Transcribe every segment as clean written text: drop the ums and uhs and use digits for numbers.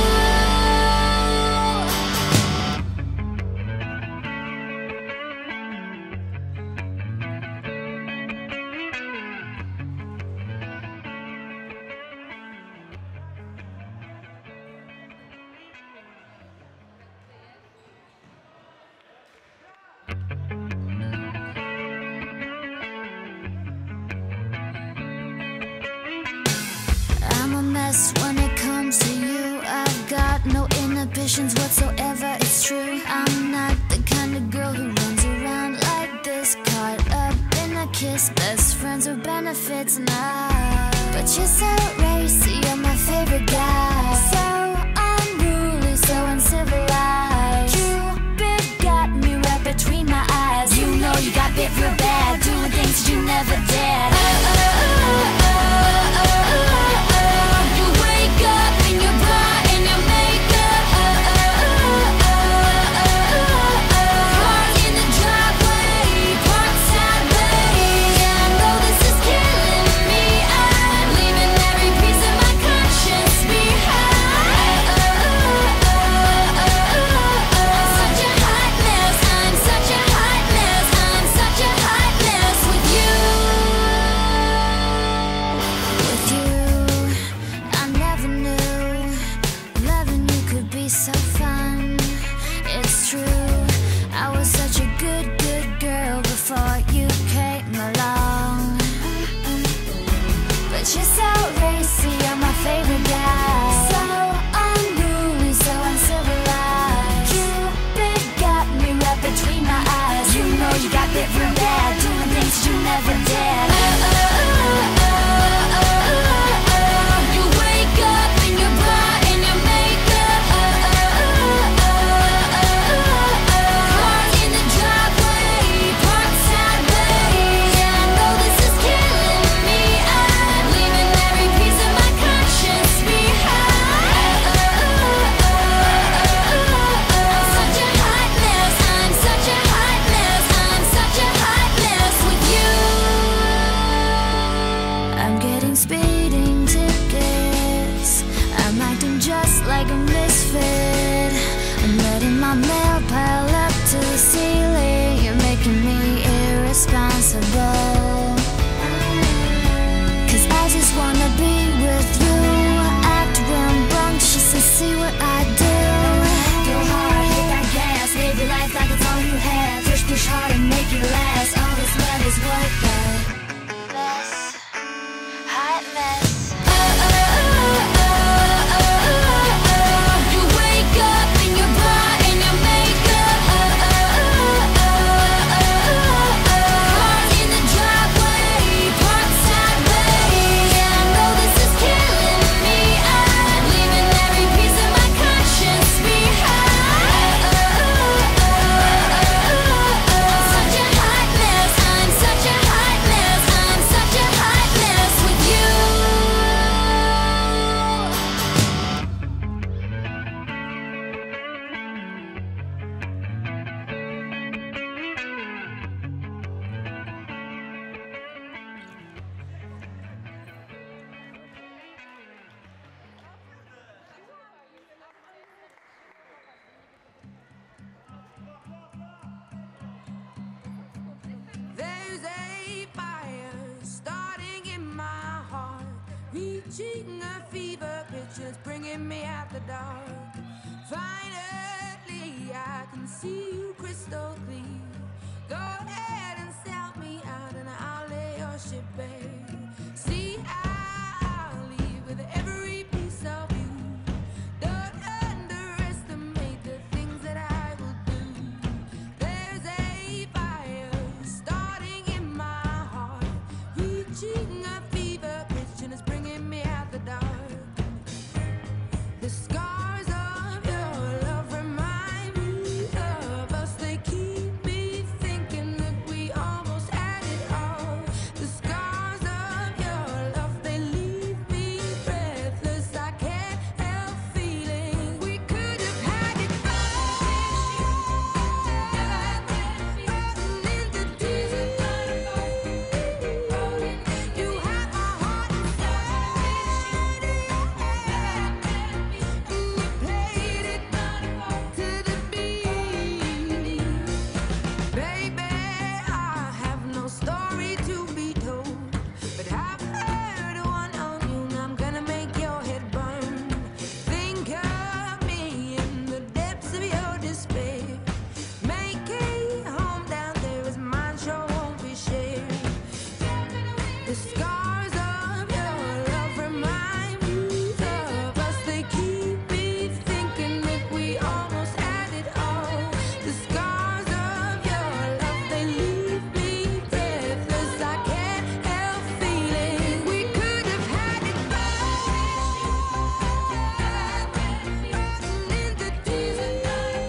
I'm a mess when it comes to you. I've got no inhibitions whatsoever, it's true. I'm not the kind of girl who runs around like this, caught up in a kiss, best friends with benefits now. But you're so racy, you're my favorite guy. So unruly, so uncivilized. Cupid got me right between my eyes. You know you got bit real bad, doing things you never dared. You wake up in your bra and your makeup. Cars in the driveway, parkside bay. Yeah, I know this is killing me. I'm leaving every piece of my conscience behind. I'm such a hot mess. I'm such a hot mess. I'm such a hot mess with you. a misfit. I'm letting my mail pile up to the ceiling. You're making me irresponsible. 'Cause I just wanna be with you. Act rambunctious and see what I do. Go hard, hit that gas. Live your life like it's all you have. Push hard and make it last. All this love is worth it. Mess, hot mess. You wake up in your bra and your makeup. Cars in the driveway, parked sideways. Yeah, I know this is killing me. I'm leaving every piece of my conscience behind. Such a hot mess. I'm such a hot mess. I'm such a hot mess with you. There's a fire starting in my heart, reaching a fever pitch, and it's bringing me out the dark. Finally, I can see you crystal clear. Go ahead and sell me out, and I'll lay your ship bare. See, I'll leave with every piece of you. Don't underestimate the things that I will do. There's a fire starting in my heart, reaching a fever pitch, and it's bringing me out the dark. The scars of your love remind me of us. They keep me thinking that we almost had it all. The scars of your love, they leave me breathless. I can't help feeling we could have had it all. Into tears, you have my heart inside. We played it to the beat. Baby, I have no story to be told, but I've heard one on you, and I'm gonna make your head burn. Think of me in the depths of your despair. Make a home down there as mine sure won't be shared. The scars of your love remind me of us. They keep me thinking that we almost had it all. The scars of your love, they leave me breathless. I can't help feeling we could have had it all. Into tears,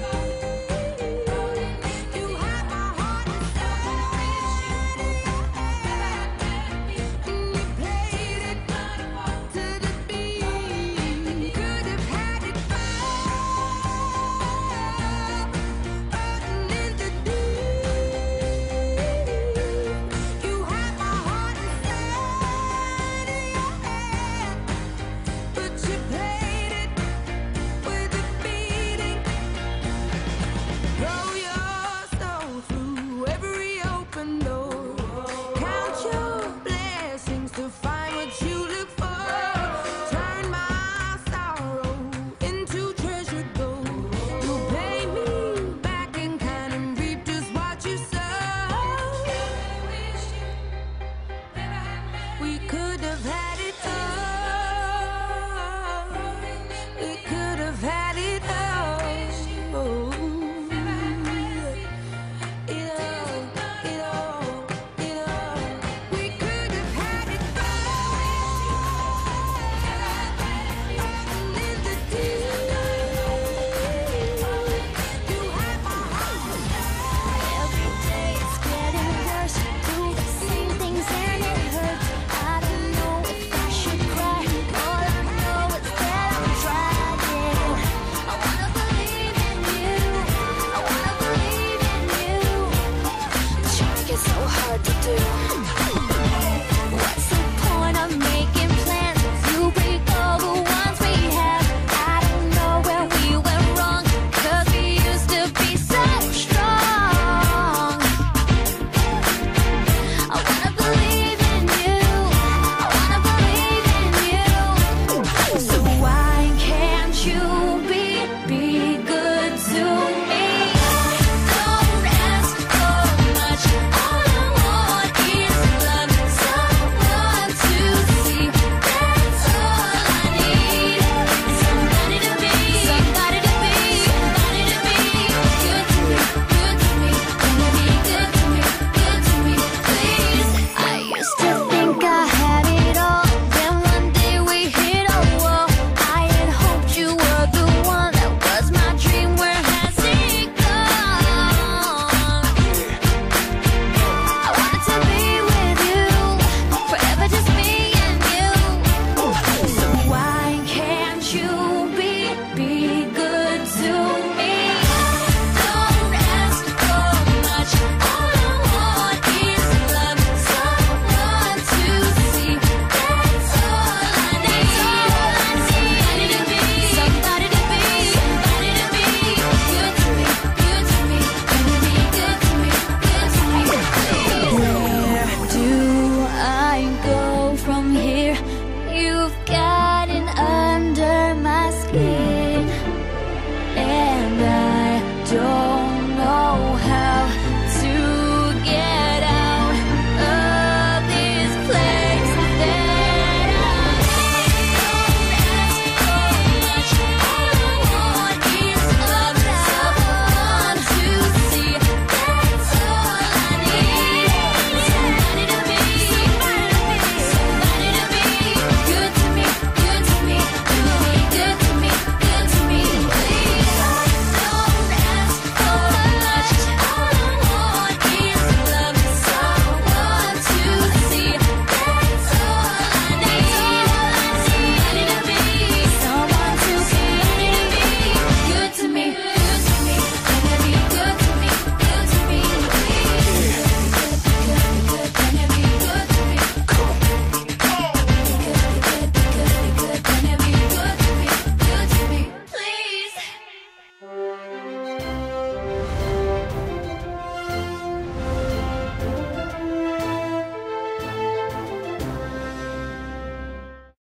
you have my heart inside. We played it to the beat. Could have had it all. Into deep. You have my heart inside of your head, but you played it with a beating. Throw your soul through every open door. Count your blessings to find what you look for. Turn my sorrow into treasured gold. You pay me back in kind and reap just what you sow. We could have had